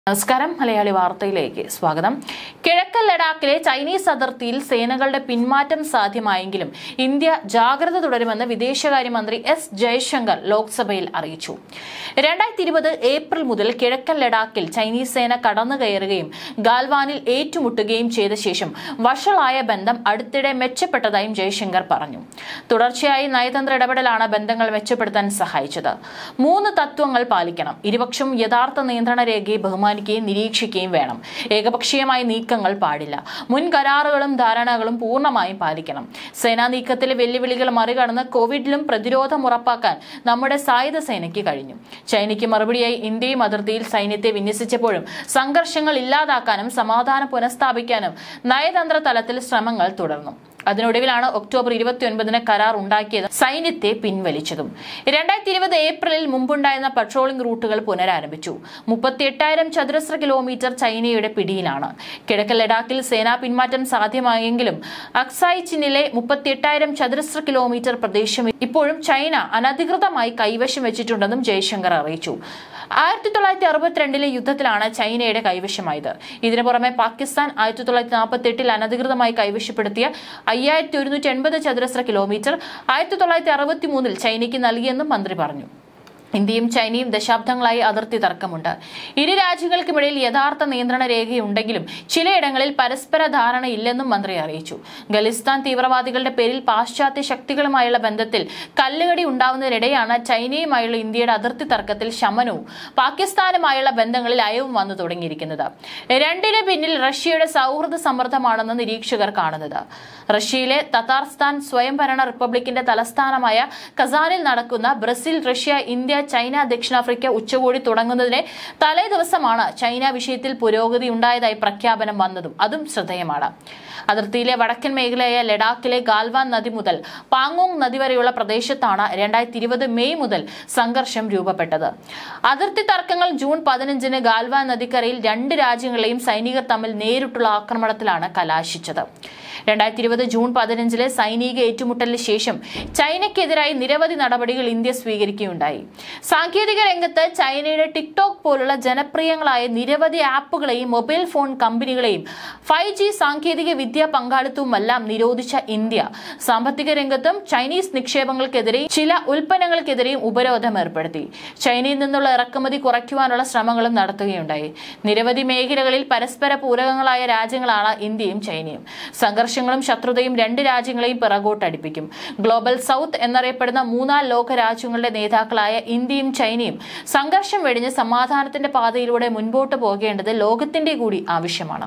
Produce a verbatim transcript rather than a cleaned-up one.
നമസ്കാരം മലയാളി വാർത്തയിലേക്ക് സ്വാഗതം. കിഴക്കൻ ലഡാക്കിലെ ചൈനീസ് അതിർത്തിയിൽ സേനകളുടെ പിന്മാറ്റം സാധ്യമായെങ്കിലും ഇന്ത്യ ജാഗ്രത തുടരുമെന്ന് വിദേശകാര്യമന്ത്രി എസ് ജയശങ്കർ ലോക്സഭയിൽ അറിയിച്ചു. രണ്ടായിരത്തി ഇരുപത് ഏപ്രിൽ മുതൽ കിഴക്കൻ ലഡാക്കിൽ ചൈനീസ് സേന കടന്നുകയറുകയും ഗാൽവാനിൽ ഏറ്റുമുട്ടുകയും ചെയ്ത ശേഷം വഷളായ ബന്ധം അടുത്തിടെ മെച്ചപ്പെട്ടതായും ജയശങ്കർ പറഞ്ഞു. തുടർച്ചയായി നയതന്ത്ര ഇടപെടലാണ് ബന്ധങ്ങൾ മെച്ചപ്പെടുത്താൻ സഹായിച്ചത്. മൂന്ന് തത്വങ്ങൾ പാലിക്കണം. ഇരുപക്ഷവും യഥാർത്ഥ നിയന്ത്രണ രേഖയെ ബഹുമാനിക്കുകയും നിരീക്ഷിക്കുകയും വേണം. ഏകപക്ഷീയമായ നീക്കങ്ങൾ പാടില്ല. മുൻ കരാറുകളും ധാരണകളും പൂർണ്ണമായും പാലിക്കണം. സേനാ നീക്കത്തിലെ വെല്ലുവിളികൾ മറികടന്ന് കോവിഡിലും പ്രതിരോധം ഉറപ്പാക്കാൻ നമ്മുടെ സായുധ സേനയ്ക്ക് കഴിഞ്ഞു. ചൈനയ്ക്ക് മറുപടിയായി ഇന്ത്യയും അതിർത്തിയിൽ സൈന്യത്തെ വിന്യസിച്ചപ്പോഴും സംഘർഷങ്ങൾ ഇല്ലാതാക്കാനും സമാധാനം പുനഃസ്ഥാപിക്കാനും നയതന്ത്ര തലത്തിൽ ശ്രമങ്ങൾ തുടർന്നു. അതിനൊടുവിലാണ് ഒക്ടോബർ ഇരുപത്തി ഒൻപതിന് കരാർ ഉണ്ടാക്കിയത് സൈന്യത്തെ പിൻവലിച്ചതും. രണ്ടായിരത്തി ഇരുപത് ഏപ്രിലിൽ മുമ്പുണ്ടായിരുന്ന പട്രോളിംഗ് റൂട്ടുകൾ പുനരാരംഭിച്ചു. മുപ്പത്തി എട്ടായിരം ചതുരശ്ര കിലോമീറ്റർ ചൈനയുടെ പിടിയിലാണ്. കിഴക്കൻ ലഡാക്കിൽ സേനാ പിന്മാറ്റം സാധ്യമായെങ്കിലും അക്സായ് ചിനിലെ മുപ്പത്തി എട്ടായിരം ചതുരശ്ര കിലോമീറ്റർ പ്രദേശം ഇപ്പോഴും ചൈന അനധികൃതമായി കൈവശം വെച്ചിട്ടുണ്ടെന്നും ജയശങ്കർ അറിയിച്ചു. ആയിരത്തി തൊള്ളായിരത്തി അറുപത്തിരണ്ടിലെ യുദ്ധത്തിലാണ് ചൈനയുടെ കൈവശമായത്. ഇതിനു പുറമെ പാകിസ്ഥാൻ ആയിരത്തി തൊള്ളായിരത്തി നാൽപ്പത്തി എട്ടിൽ അനധികൃതമായി കൈവശപ്പെടുത്തിയ അയ്യായിരത്തി ഒരുന്നൂറ്റി എൺപത് ചതുരശ്ര കിലോമീറ്റർ ആയിരത്തി തൊള്ളായിരത്തി അറുപത്തി മൂന്നിൽ ചൈനയ്ക്ക് നൽകിയെന്നും മന്ത്രി പറഞ്ഞു. ഇന്ത്യയും ചൈനയും ദശാബ്ദങ്ങളായി അതിർത്തി തർക്കമുണ്ട്. ഇരു രാജ്യങ്ങൾക്കുമിടയിൽ യഥാർത്ഥ നിയന്ത്രണ രേഖയുണ്ടെങ്കിലും ചിലയിടങ്ങളിൽ പരസ്പര ധാരണയില്ലെന്നും മന്ത്രി അറിയിച്ചു. ഖലിസ്ഥാൻ തീവ്രവാദികളുടെ പേരിൽ പാശ്ചാത്യ ശക്തികളുമായുള്ള ബന്ധത്തിൽ കല്ലുകടി ഉണ്ടാവുന്നതിനിടെയാണ് ചൈനയുമായുള്ള ഇന്ത്യയുടെ അതിർത്തി തർക്കത്തിൽ ശമനവും പാകിസ്ഥാനുമായുള്ള ബന്ധങ്ങളിൽ അയവും വന്നു തുടങ്ങിയിരിക്കുന്നത്. രണ്ടിന് പിന്നിൽ റഷ്യയുടെ സൗഹൃദ സമ്മർദ്ദമാണെന്ന് നിരീക്ഷകർ കാണുന്നത്. റഷ്യയിലെ തതാർസ്ഥാൻ സ്വയംഭരണ റിപ്പബ്ലിക്കിന്റെ തലസ്ഥാനമായ കസാനിൽ നടക്കുന്ന ബ്രസീൽ, റഷ്യ, ഇന്ത്യ, ചൈന, ദക്ഷിണാഫ്രിക്ക ഉച്ചകോടി തുടങ്ങുന്നതിന് തലേ ദിവസമാണ് ചൈന വിഷയത്തിൽ പുരോഗതി ഉണ്ടായതായി പ്രഖ്യാപനം വന്നതും. അതും ശ്രദ്ധേയമാണ്. അതിർത്തിയിലെ വടക്കൻ മേഖലയായ ലഡാക്കിലെ ഗാൽവാൻ നദി മുതൽ പാങ്ങോങ് നദി വരെയുള്ള പ്രദേശത്താണ് രണ്ടായിരത്തി ഇരുപത് മെയ് മുതൽ സംഘർഷം രൂപപ്പെട്ടത്. അതിർത്തി തർക്കങ്ങൾ ജൂൺ പതിനഞ്ചിന് ഗാൽവാൻ നദിക്കരയിൽ രണ്ട് രാജ്യങ്ങളെയും സൈനികർ തമ്മിൽ നേരിട്ടുള്ള ആക്രമണത്തിലാണ് കലാശിച്ചത്. രണ്ടായിരത്തി ഇരുപത് ജൂൺ പതിനഞ്ചിലെ സൈനിക ഏറ്റുമുട്ടലിന് ശേഷം ചൈനയ്ക്കെതിരായി നിരവധി നടപടികൾ ഇന്ത്യ സ്വീകരിക്കുകയുണ്ടായി. സാങ്കേതിക രംഗത്ത് ചൈനയുടെ ടിക്ടോക്ക് പോലുള്ള ജനപ്രിയങ്ങളായ നിരവധി ആപ്പുകളെയും മൊബൈൽ ഫോൺ കമ്പനികളെയും ഫൈവ് ജി സാങ്കേതിക വിദ്യാ പങ്കാളിത്തവുമെല്ലാം നിരോധിച്ച ഇന്ത്യ സാമ്പത്തിക രംഗത്തും ചൈനീസ് നിക്ഷേപങ്ങൾക്കെതിരെയും ചില ഉൽപ്പന്നങ്ങൾക്കെതിരെയും ഉപരോധം ഏർപ്പെടുത്തി. ചൈനയിൽ നിന്നുള്ള ഇറക്കുമതി കുറയ്ക്കുവാനുള്ള ശ്രമങ്ങളും നടത്തുകയുണ്ടായി. നിരവധി മേഖലകളിൽ പരസ്പര പൂരകങ്ങളായ രാജ്യങ്ങളാണ് ഇന്ത്യയും ചൈനയും. സംഘർഷങ്ങളും ശത്രുതയും രണ്ട് രാജ്യങ്ങളെയും പിറകോട്ടടിപ്പിക്കും. ഗ്ലോബൽ സൗത്ത് എന്നറിയപ്പെടുന്ന മൂന്നാം ലോക രാജ്യങ്ങളുടെ നേതാക്കളായ ഇന്ത്യയും ചൈനയും സംഘർഷം വെടിഞ്ഞ് സമാധാനത്തിന്റെ പാതയിലൂടെ മുൻപോട്ട് പോകേണ്ടത് ലോകത്തിന്റെ കൂടി ആവശ്യമാണ്.